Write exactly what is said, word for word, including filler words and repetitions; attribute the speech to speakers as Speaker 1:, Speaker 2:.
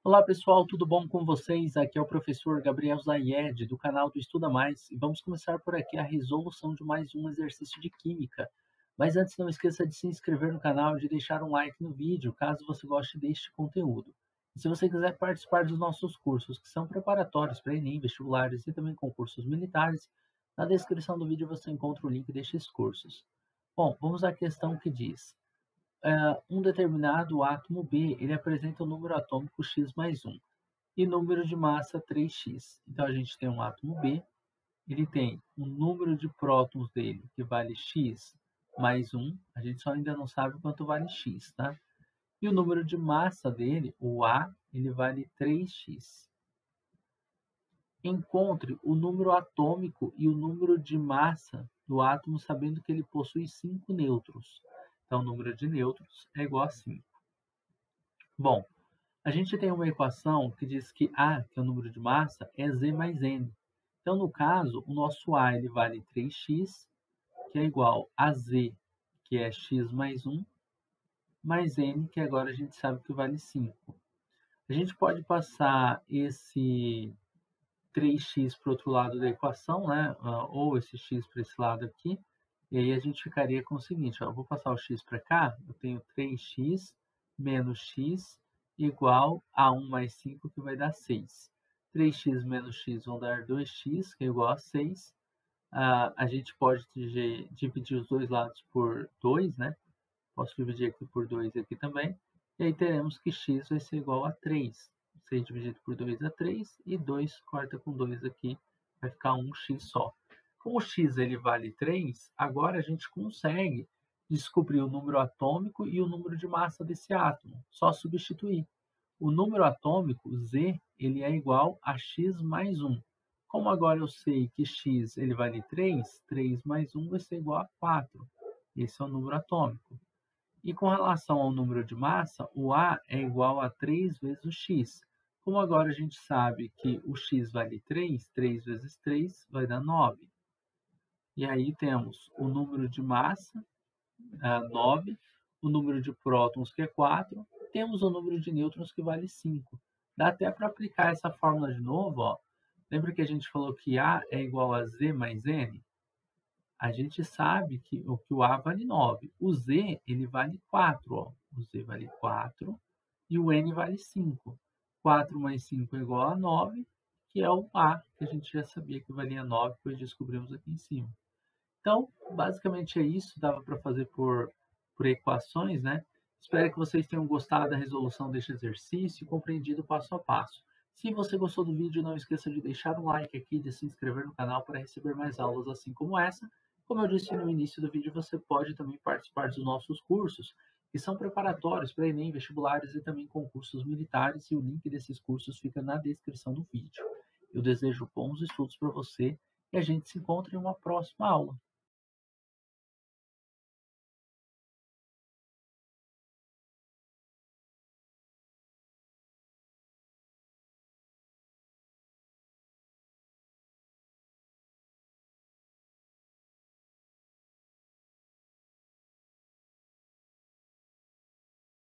Speaker 1: Olá pessoal, tudo bom com vocês? Aqui é o professor Gabriel Zayed, do canal do Estuda Mais, e vamos começar por aqui a resolução de mais um exercício de Química. Mas antes, não esqueça de se inscrever no canal e de deixar um like no vídeo, caso você goste deste conteúdo. E se você quiser participar dos nossos cursos, que são preparatórios para Enem, vestibulares e também concursos militares, na descrição do vídeo você encontra o link destes cursos. Bom, vamos à questão que diz: ah, um determinado átomo B, ele apresenta o número atômico x mais um e número de massa três x. Então, a gente tem um átomo B, ele tem o número de prótons dele, que vale x mais um, a gente só ainda não sabe quanto vale x, tá? E o número de massa dele, o A, ele vale três x. Encontre o número atômico e o número de massa do átomo, sabendo que ele possui cinco nêutrons. Então, o número de nêutrons é igual a cinco. Bom, a gente tem uma equação que diz que A, que é o número de massa, é Z mais N. Então, no caso, o nosso A ele vale três x, que é igual a Z, que é x mais um, mais N, que agora a gente sabe que vale cinco. A gente pode passar esse três x para o outro lado da equação, né? Ou esse x para esse lado aqui, e aí a gente ficaria com o seguinte, ó, eu vou passar o x para cá, eu tenho três x menos x igual a um mais cinco, que vai dar seis. três x menos x vão dar dois x, que é igual a seis. Ah, a gente pode dividir os dois lados por dois, né? Posso dividir aqui por dois aqui também. E aí teremos que x vai ser igual a três. seis dividido por dois é três, e dois corta com dois aqui, vai ficar um x só. Como o x ele vale três, agora a gente consegue descobrir o número atômico e o número de massa desse átomo. Só substituir. O número atômico, Z, ele é igual a x mais um. Como agora eu sei que x ele vale três, três mais um vai ser igual a quatro. Esse é o número atômico. E com relação ao número de massa, o A é igual a três vezes o x. Como agora a gente sabe que o x vale três, três vezes três vai dar nove. E aí temos o número de massa, nove, o número de prótons, que é quatro, temos o número de nêutrons, que vale cinco. Dá até para aplicar essa fórmula de novo, ó. Lembra que a gente falou que A é igual a Z mais N? A gente sabe que o, que o A vale nove. O Z, ele vale quatro, ó. O Z vale quatro e o N vale cinco. quatro mais cinco é igual a nove, que é o A, que a gente já sabia que valia nove, pois descobrimos aqui em cima. Então, basicamente é isso, dava para fazer por, por equações, né? Espero que vocês tenham gostado da resolução deste exercício e compreendido passo a passo. Se você gostou do vídeo, não esqueça de deixar um like aqui e de se inscrever no canal para receber mais aulas assim como essa. Como eu disse no início do vídeo, você pode também participar dos nossos cursos, que são preparatórios para Enem, vestibulares e também concursos militares, e o link desses cursos fica na descrição do vídeo. Eu desejo bons estudos para você e a gente se encontra em uma próxima aula.